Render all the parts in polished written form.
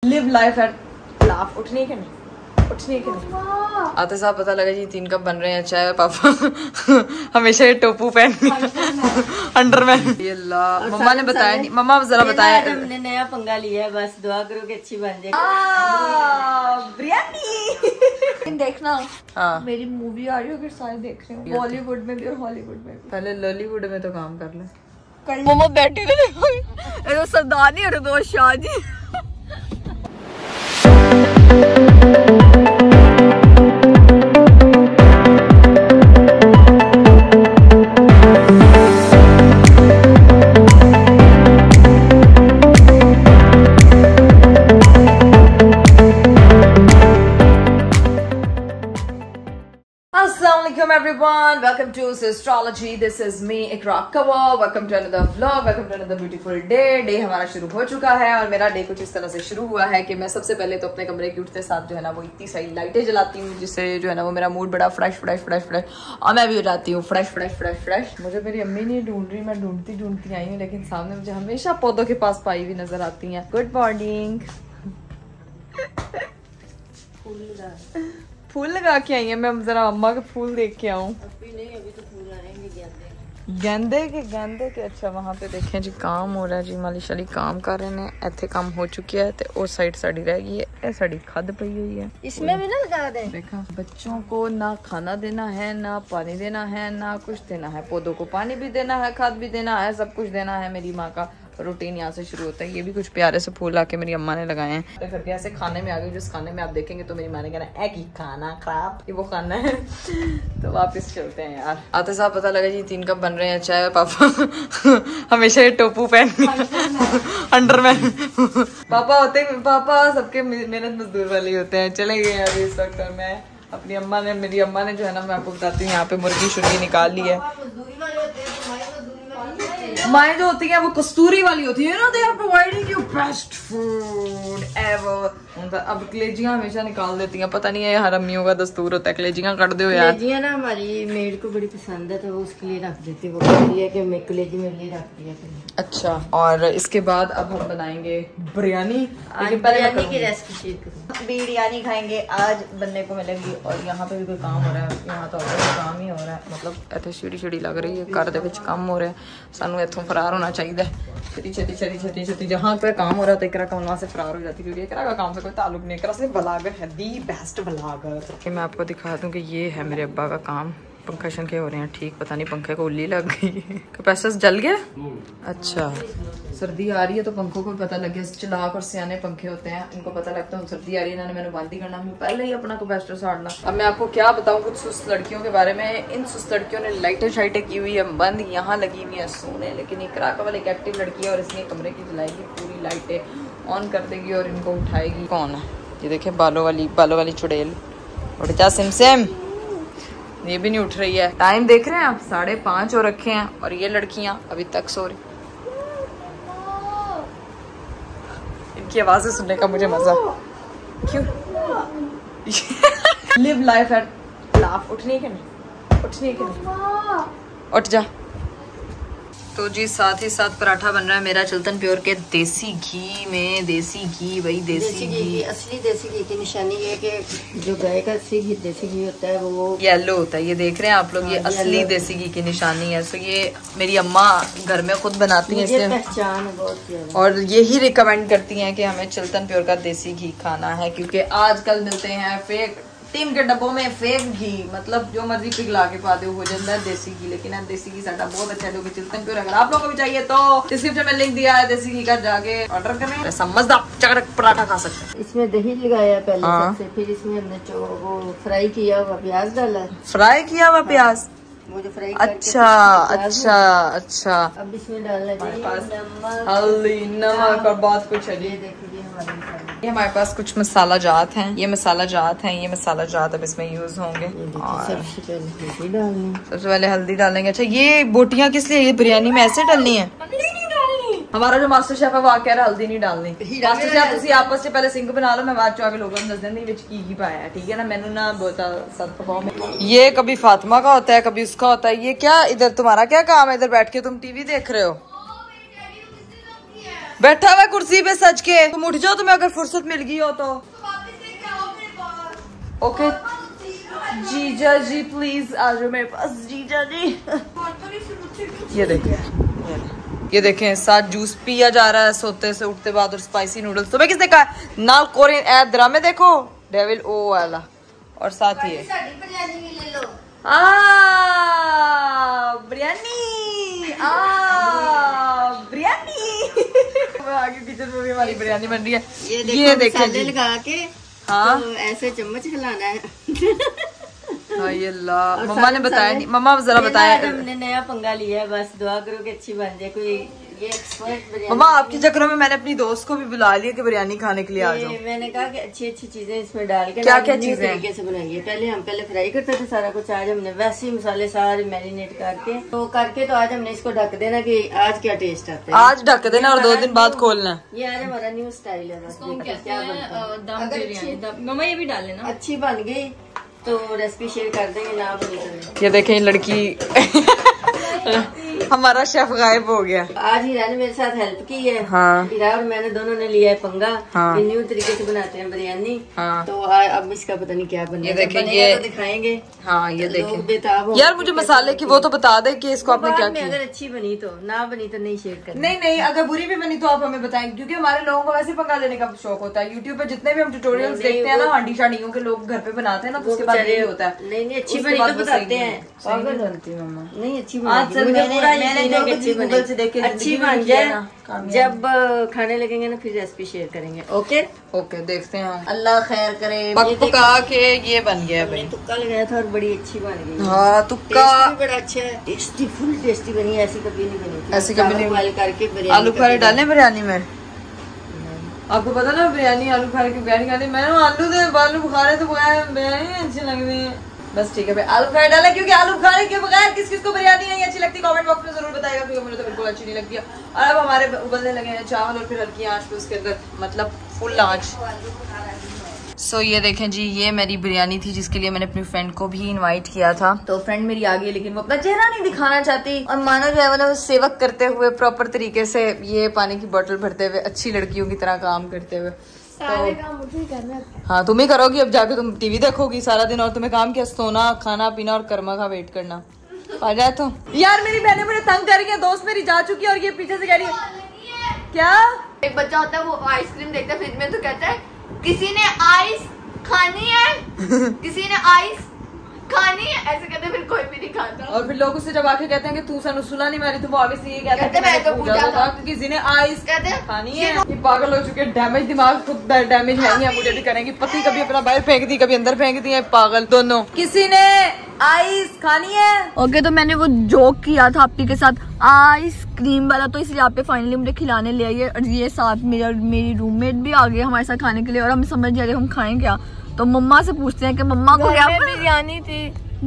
Live life at laugh. उठने के नहीं, उठने के नहीं। आते साहब पता लगा जी 3 कप बन रहे हैं चाय। पापा हमेशा ये टोपू पहन अंडरमैन। ये मम्मा ने बताया नहीं, मम्मा जरा बताया। हमने नया पंगा लिया है, बस दुआ करो कि अच्छी बन जाए। बिरयानी देखना। हाँ मेरी मूवी आ रही होगी, सारे देख रहे हो, बॉलीवुड में भी और हॉलीवुड में भी। पहले लॉलीवुड में तो काम कर ले। मम्मा बैठी रहे सरदारनी और दो शादी। Assalamualaikum everyone, welcome to Astrology. This is me Ikra Kawa. Welcome to another vlog, welcome to another beautiful day. Day हमारा शुरू हो चुका है और मेरा डे कुछ इस तरह से शुरू हुआ है कि मैं सबसे पहले तो अपने कमरे के उठते साथ जो है ना वो इतनी सारी लाइटें जलाती हूँ जिससे जो है ना वो मेरा मूड बड़ा फ्रेश और मैं भी हो जाती हूँ फ्रेश। मुझे मेरी अम्मी नहीं ढूंढ रही, मैं ढूंढती आई हूँ, लेकिन सामने मुझे हमेशा पौधों के पास पाई हुई नजर आती है। Good morning. फूल लगा के आई है, मैं जरा अम्मा के फूल देख के आऊँ। अभी तो फूल आ रहे हैं गेंदे के। अच्छा वहाँ पे देखें जी काम हो रहा है जी, माली शाली काम कर रहे हैं। इतने काम हो चुकी है तो उस साइड साड़ी रह गई है, साड़ी खद पई हुई है। इसमें भी ना लगा दे। देखा बच्चों को ना खाना देना है, ना पानी देना है, ना कुछ देना है। पौधों को पानी भी देना है, खाद भी देना है, सब कुछ देना है। मेरी माँ का रूटीन यहाँ से शुरू होता है। ये भी कुछ प्यारे से फूल आके मेरी अम्मा ने लगाए हैं। करके ऐसे खाने में आ गई, जिस खाने में आप देखेंगे तो मेरी माँ ने कहना है कि खाना खराब, ये वो खाना है। तो वापस चलते हैं यार। आते साहब पता लगा जी 3 कप बन रहे हैं चाय। पापा हमेशा ये टोपू पहन अंडरमैन पापा होते, पापा सबके मेहनत मजदूर वाले होते हैं। चले गए अभी इस वक्त। और मैं अपनी मेरी अम्मा ने जो है ना, मैं आपको बताती हूँ, यहाँ पे मुर्गी शुर्गी निकाल ली है। माएँ जो होती हैं वो कस्तूरी वाली होती है ना, they are providing you best food ever. अब कलेजियां हमेशा निकाल देती हैं, पता नहीं है हर अम्मियों का दस्तूर होता है। कलेजियां कर दो यार। कलेजियां ना हमारी मेड को बड़ी पसंद है तो वो उसके लिए रख देती है। वो कहती है कि मैं कलेजी मेरे लिए रख दिया। अच्छा, और इसके बाद अब हम बनाएंगे बिरयानी। बिरयानी की रेसिपी शेयर करूँ। बिरयानी खाएंगे आज, बनने को मिलेगी। और यहाँ पे भी कोई काम हो रहा है, यहाँ तो काम ही हो रहा है। मतलब इतने सीढ़ी लग रही है, घर दे विच काम हो रहा है। सानू इत्थों फरार होना चाहिए। छेती जहाँ पे काम हो रहा है तो एकरा का वहाँ से फरार हो जाती है, क्योंकि एकरा का काम से कोई ताल्लुक नहीं। एकरा सिर्फ ब्लॉगर है, दी बेस्ट ब्लॉगर। मैं आपको दिखा दूँ कि ये है मेरे अब्बा का काम। पंखे शंखे हो रहे हैं ठीक, पता नहीं पंखे को उल्ली लग गई। कैपेसिटर जल गया। अच्छा, सर्दी आ रही है तो पंखों को पता लग गया। चलाक और सियाने पंखे होते हैं, इनको पता लगता है सर्दी आ रही है, इन्होंने मैंने बंद ही करना, पहले ही अपना कैपेसिटर साड़ना। अब मैं आपको क्या बताऊं कुछ सुस्त लड़कियों के बारे में। इन सुस्त लड़कियों ने लाइटें शाइटें की हुई है बंद, यहाँ लगी हुई है सोने। लेकिन ये कराका वाली एक एक्टिव लड़की है और इसने कमरे की जलाएगी, पूरी लाइटें ऑन कर देगी और इनको उठाएगी। कौन है ये? देखे बालों वाली चुड़ैल। उठ जा सिम। ये भी नहीं उठ रही है। टाइम देख रहे हैं आप, 5:30 हो रखे हैं और ये लड़कियां अभी तक सो रही। इनकी आवाजें सुनने का मुझे मजा। क्यों? Live life at laugh. उठने के नहीं। उठ जा। तो जी साथ ही साथ पराठा बन रहा है मेरा चुल्तन प्योर के देसी घी में। देसी घी भाई, देसी घी। असली देसी घी की निशानी ये है कि जो गाय का असली देसी घी होता है वो येलो होता है। ये देख रहे हैं आप लोग, ये असली देसी घी की निशानी है। तो ये मेरी अम्मा घर में खुद बनाती हैं, इसलिए पहचान बहुत। और यही रिकमेंड करती हैं कि हमें चुल्तन प्योर का देसी घी खाना है, क्योंकि आजकल मिलते हैं फेक टीम के डब्बों में फेक घी। मतलब जो मर्जी पिघला के पा दो हो जाता है देसी घी। लेकिन देसी घी साडा बहुत अच्छा है, जो कि चुल्तन प्योर। अगर आप लोगों को भी चाहिए तो डिस्क्रिप्शन में लिंक दिया है देसी घी का, जाके ऑर्डर करें। समझदार चकरक पराठा खा सकते हैं। इसमें दही लगाया पहले सबसे, फिर इसमें हमने जो वो फ्राई किया हुआ प्याज डाला। फ्राई किया हुआ प्याज, वो जो फ्राई अच्छा। अब इसमें डालना है हल्दी, नमक और बहुत कुछ है। ये हमारे पास कुछ मसाला जात हैं, ये मसाला जात अब इसमें यूज होंगे। सबसे पहले हल्दी डालेंगे। अच्छा, ये बोटियां किस लिए? ये बिरयानी में ऐसे डालनी है? हमारा जो मास्टर शेफ है वो कह रहा हल्दी नहीं डालनी। मास्टर शेफ तुसी आपस में पहले सिंक बना लो, मैं बाद चो आके लोगों को दस दिन विच की पाया है, ठीक है ना। मैनू ना बोता सद पकाओ। ये कभी फातिमा का होता है, कभी उसका होता है। ये क्या इधर तुम्हारा क्या काम है? इधर बैठ के तुम टीवी देख रहे हो? बैठा हुआ कुर्सी पे सज के। तुम उठ जाओ, तुम्हें अगर फुर्सत मिल गई हो तो। ओके जीजा जी प्लीज आ जाओ मेरे पास, जीजा जी। ये देखें साथ जूस पिया जा रहा है सोते से उठते बाद, और स्पाइसी नूडल्स। तुम्हें किसने कहा? नाल कोरियन ऐप ड्रामे देखो, डेविल ओ वाला, और साथ ही बिरयानी आगे किचन में भी हमारी बिरयानी बन रही है। ये देखिए लगा के, हाँ तो ऐसे चम्मच हिलाना है। ये मम्मा ने बताया नहीं, मम्मा जरा बताया। हमने नया पंगा लिया है, बस दुआ करो कि अच्छी बन जाए। कोई ये एक्सपर्ट मम्मा आपके चक्करों में मैंने अपनी दोस्त को भी बुला लिया कि बिरयानी खाने के लिए आ जाओ। मैंने कहा कि अच्छी अच्छी चीजें इसमें डाल के क्या क्या चीजें तरीके से बनाइए। पहले फ्राई करते थे सारा कुछ, आज हमने वैसे ही मसाले सारे मैरिनेट करके तो आज हमने इसको ढक देना कि आज क्या टेस्ट आता है। आज ढक देना और 2 दिन बाद खोलना। ये आज हमारा न्यू स्टाइल है। बस क्या बनता है, मम्मा ये भी डाल लेना। अच्छी बन गई तो रेसिपी शेयर कर देंगे, ना बनी तो। ये देखें लड़की हमारा शेफ गायब हो गया। आज हीरा ने मेरे साथ हेल्प की है। हाँ। हीरा और मैंने दोनों ने लिया है पंगा। हाँ। न्यू तरीके से बनाते हैं बिरयानी। हाँ। तो अब इसका पता नहीं क्या बनेगा। ये देखें, ये तो दिखाएंगे। हाँ ये देखें बेताब यार, मुझे मसाले की वो तो बता दे कि इसको आपने क्या किया। अगर अच्छी बनी तो, ना बनी तो नहीं शेयर करना। नहीं, अगर बुरी भी बनी तो आप हमें बताएं, क्योंकि हमारे लोगों को वैसे पंगा लेने का शौक होता है। यूट्यूब पे जितने भी हम ट्यूटोरियल्स देखते हैं ना, हांडी शांडियों के लोग घर पे बनाते हैं ना, तो उसके बाद ये होता है। नहीं अच्छी बनी तो बताते हैं। नहीं अच्छी अच्छी बन जाए, जब खाने लगेंगे ना फिर रेसिपी शेयर करेंगे। ओके देखते हैं। अल्लाह खैर करे। पका के ये बन गया भाई। तुक्का लगाया था और बड़ी अच्छी बन गई। हाँ तुक्का बड़ा अच्छा है, टेस्टी, फुल टेस्टी बनी। ऐसी कभी नहीं बनी, ऐसी कभी नहीं बॉइल करके। आलू खारे डाले बिरयानी में। आपको पता ना बिरयानी आलू खारे की बिरयानी खाती, मैं आलू बुखारे तो बिरयानी अच्छी लगती है। बस ठीक है भाई, आलू खारे डाला, क्योंकि आलू खारे के बगैर किस किस को बिरयानी नहीं अच्छी लगती, कमेंट बॉक्स में जरूर बताएगा, क्योंकि मुझे तो बिल्कुल अच्छी नहीं लगती है। और अब हमारे उबलने लगे हैं चावल, और फिर हल्की आंच पे उसके अंदर, मतलब फुल आंच। सो ये देखें जी, ये मेरी बिरयानी थी जिसके लिए मैंने अपनी फ्रेंड को भी इनवाइट किया था। तो फ्रेंड मेरी आ गई, लेकिन वो अपना चेहरा नहीं दिखाना चाहती, और मानो जो है मतलब सेवक करते हुए प्रॉपर तरीके से ये पानी की बोतल भरते हुए अच्छी लड़कियों की तरह काम करते हुए। सारे काम मुझे ही करना है। हाँ तुम ही करोगी, अब जाके तुम टीवी देखोगी सारा दिन, और तुम्हें काम क्या, सोना, खाना पीना और कर्मा का वेट करना। आ जाए तो यार, मेरी बहनें मुझे तंग कर रही है, दोस्त मेरी जा चुकी है और ये पीछे से कह रही है क्या। एक बच्चा होता है वो आइसक्रीम देखता है फ्रिज में तो कहता है किसी ने आइस खानी है, किसी ने आइस खानी है, ऐसे कहते फिर कोई भी नहीं खाता। और फिर लोग उससे जब आके कहते हैं कि तू सनुसुला नहीं मारी, तो वो आगे से ये कहते हैं तो किसी ने आइस खानी है। ये पागल हो चुके हैं, डैमेज दिमाग खुद डैमेज है ही, मुझे भी करेंगी। पति कभी अपना बाहर फेंक दी, कभी अंदर फेंक दी है, पागल दोनों। किसी ने आइस खानी है। ओके तो मैंने वो जोक किया था आपके साथ आइसक्रीम वाला, तो इसलिए आप पे फाइनली मुझे खिलाने ले आइए। और ये साथ मेरी रूममेट भी आ गई हमारे साथ खाने के लिए, और हम समझ नहीं आ रहे हम खाएं क्या। तो मम्मा से पूछते हैं कि मम्मा को क्या बिरयानी थी।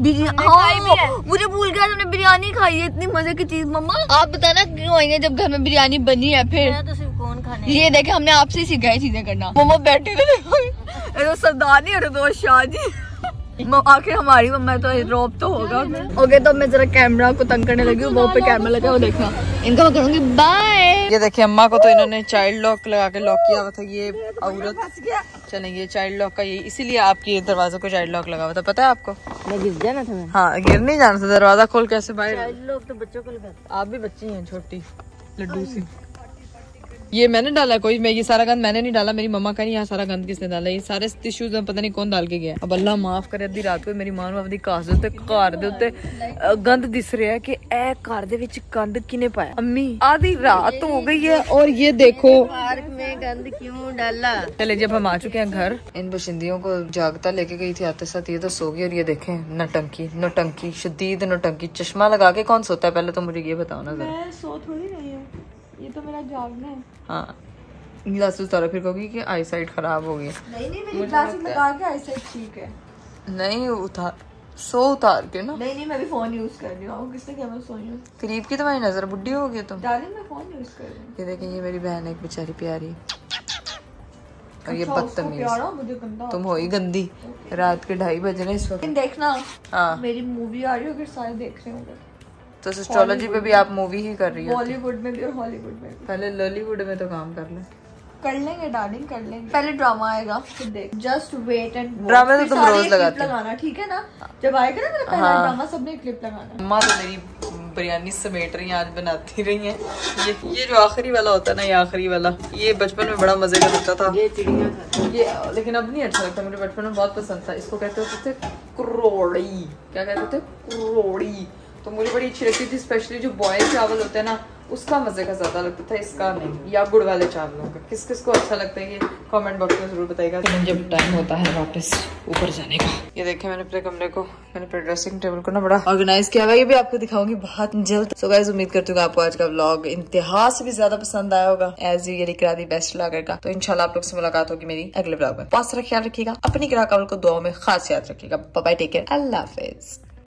हाँ, मुझे भूल गया तुमने बिरयानी खाई है, इतनी मजे की चीज। मम्मा आप बताना क्यों आएंगे जब घर में बिरयानी बनी है। फिर तो सिर्फ कौन खाने, ये देखे हमने आपसे ही सीखा है चीजें करना। मम्मा बैठे थे तो सरदार नहीं, अरे तो शाह जी। आखिर हमारी मम्मा तो रोब तो होगा। ओके तो मैं जरा कैमरा को तंग करने लगी हूँ, वो पे कैमरा लगा, वो देखना इनका मैं करूँगी बाय। ये देखिए अम्मा को तो इन्होंने चाइल्ड लॉक लगा के लॉक किया हुआ था। ये औरत चले, ये चाइल्ड लॉक का, ये इसीलिए आपके दरवाजे को चाइल्ड लॉक लगा हुआ था, पता है आपको। मैं गिर जाना था। हाँ गिर नहीं जाना था, दरवाजा खोल कैसे बाहर। चाइल्ड लॉक तो बच्चों को लगाते। आप भी बच्ची हैं छोटी लड्डू सी। ये मैंने डाला कोई, मैं ये सारा गंद मैंने नहीं डाला, मेरी मम्मा का नहीं। यहाँ सारा गंद किसने डाला, ये सारे टिश्यूज में पता नहीं कौन डाल के गया। अब अल्लाह माफ करे, अद्धी रात को मेरी मां अपनी कास दे घर दे उत्ते गंद दिस रहा है कि ए घर दे विच गंद किने पाया। अम्मी आधी रात हो गई है और ये देखो पार्क में गंद क्यों डाला। चले जब हम आ चुके हैं घर, इन बशिंदियों को जागता लेके गई थी, आते साथ ये तो सो गई। और ये देखें नौटंकी शदीद नौटंकी। चश्मा लगा के कौन सोता है, पहले तो मुझे ये बताओ ना। मैं सो थोड़ी नहीं हूँ, ये तो मेरा जागना है। हाँ ग्लासेस उतारो, फिर कहोगी कि आई साइट खराब हो गई। नहीं मेरी ग्लासेस लगा के आई साइट ठीक है। नहीं उतार के ना। नहीं मैं भी फोन यूज कर रही हूँ, किसने क्या मैं सोई हूँ। करीब की तुम्हारी नजर, बुढ़ी हो गई तुम। डार्लिंग मैं फोन यूज कर रही हूँ। ये देखें, ये मेरी बहन एक बेचारी प्यारी, और ये बदतमीज। तुम हो ही गंदी। रात के 2:30 बज रहे इस वक्त। देखना हाँ मेरी मूवी आ रही है, सारे देख रहे होंगे। तो एस्ट्रोलॉजी पे भी आप मूवी ही कर रही हो? बॉलीवुड में भी और हॉलीवुड में भी। पहले लॉलीवुड में तो काम कर ले। कर लेंगे डार्लिंग, कर लेंगे। पहले ड्रामा आएगा फिर देख, जस्ट वेट एंड ड्रामे तो तुम रोज लगाते हो। लगाना ठीक है ना, जब आएगा ना मेरा पहला ड्रामा सबने क्लिप लगाना। अम्मा तो मेरी बिरयानी समेट रही हैं, आज बनाती रही हैं। ये जो आखिरी वाला होता है ना, ये आखिरी वाला, ये बचपन में बड़ा मजे का लगता था ये चिड़िया था ये, लेकिन अब नहीं अच्छा लगता। मुझे बचपन में बहुत पसंद था। इसको कहते होते थे करोड़ी, क्या कहते थे, करोड़ी। तो मुझे बड़ी अच्छी लगती थी, स्पेशली जो बॉयल चावल होते हैं ना, उसका मजे का ज्यादा लगता था, इसका नहीं। या गुड़ वाले चावलों का किस किस को अच्छा लगता है, ये कमेंट बॉक्स में जरूर बताइएगा। तो जब टाइम होता है वापस ऊपर जाने का, ये देखें मैंने अपने कमरे को, मैंने अपने ड्रेसिंग टेबल को ना बड़ा ऑर्गेनाइज किया हुआ है। ये भी आपको दिखाऊंगी बहुत जल्द। सो गाइस, उम्मीद करती हूँ आपको आज का व्लॉग इंतहा से भी ज्यादा पसंद आया होगा, एज यू ये करा दी बेस्ट व्लॉगर का। तो इंशाल्लाह आप लोग से मुलाकात होगी मेरी अगले व्लॉग में। बहुत सारा ख्याल रखिएगा, अपनी ख्याल को दुआओं में खास याद रखिएगा। बाय बाय, टेक केयर, अल्लाह हाफिज।